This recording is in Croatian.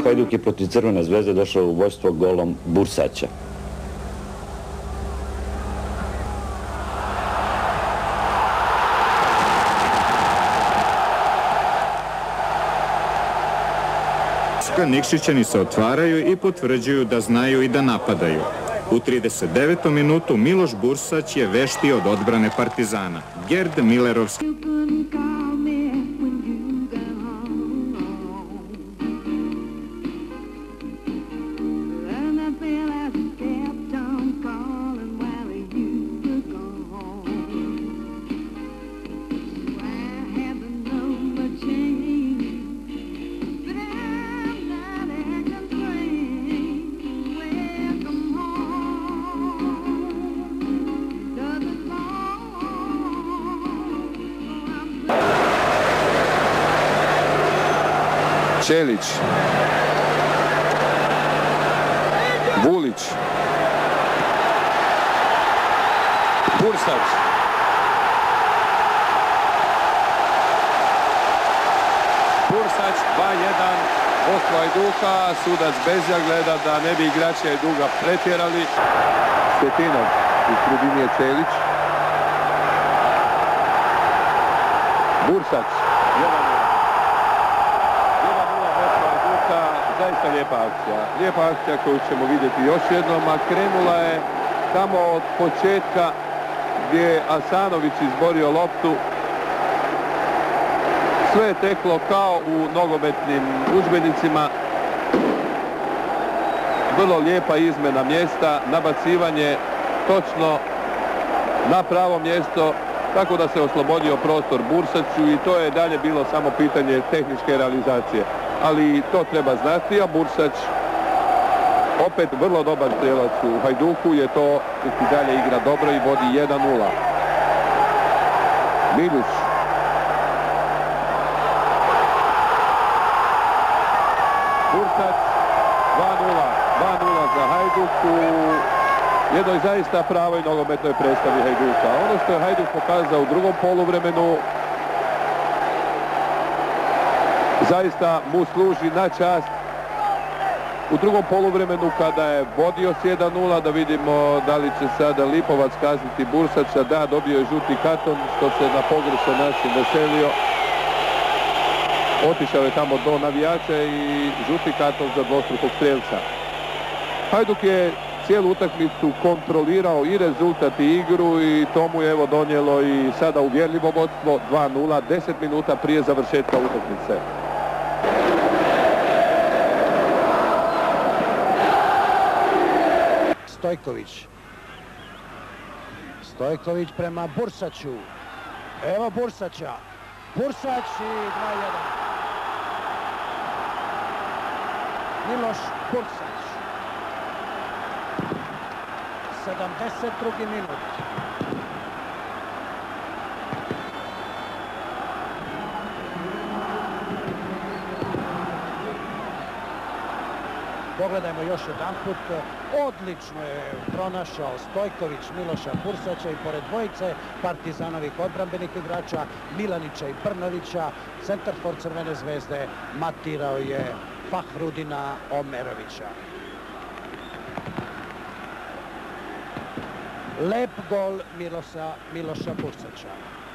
Hajduk je protiv Crvene zvezde došao u vodstvo golom Bursaća. Nikšićani se otvaraju i potvrđuju da znaju i da napadaju. U 39. minutu Miloš Bursać je veštiji od odbrane Partizana. Gerd Milerovski. Čelić, Vulić, Bursać, Bursać 2:1, vodstvo Hajduka, sudac Bezjak gleda da ne bi igrači Hajduka pretjerali. Stetinov, u sredini je Čelić, Bursać, 1:0. Zaista lijepa akcija koju ćemo vidjeti još jednom, a krenula je tamo od početka gdje je Asanović izborio loptu. Sve je teklo kao u nogometnim udžbenicima. Vrlo lijepa izmjena mjesta, nabacivanje točno na pravo mjesto, tako da se oslobodio prostor Bursaću i to je dalje bilo samo pitanje tehničke realizacije. Ali to treba znati, a Bursać opet vrlo dobar strelac u Hajduku, je to i dalje igra dobro i vodi 1:0. Miljuš. Bursać 2:0 za Hajduk u jednoj zaista pravoj nogometnoj predstavi Hajduka. Ono što je Hajduk pokazao u drugom poluvremenu zaista mu služi na čast. U drugom poluvremenu kada je vodio s 1:0, da vidimo da li će sada Lipovac kazniti Bursaća. Da, dobio je žuti karton što se na pogrešan način veselio. Otišao je tamo do navijača i žuti karton za dvostrukog strelca. Hajduk je cijelu utakmicu kontrolirao i rezultat i igru i to mu je evo donijelo i sada uvjerljivo vodstvo 2:0, 10 minuta prije završetka utakmice. Stojković prema Bursaću. Evo Bursaća. Bursać i 2:1. Miloš Bursać. 72. minut. Pogledajmo još jedan put. Odlično je pronašao Stojković Miloša Bursaća i pored dvojice Partizanovih odbrambenih igrača Milanića i Brnovića, centarfor Crvene zvezde matirao je Fahrudina Omerovića. Lep gol Miloša Bursaća.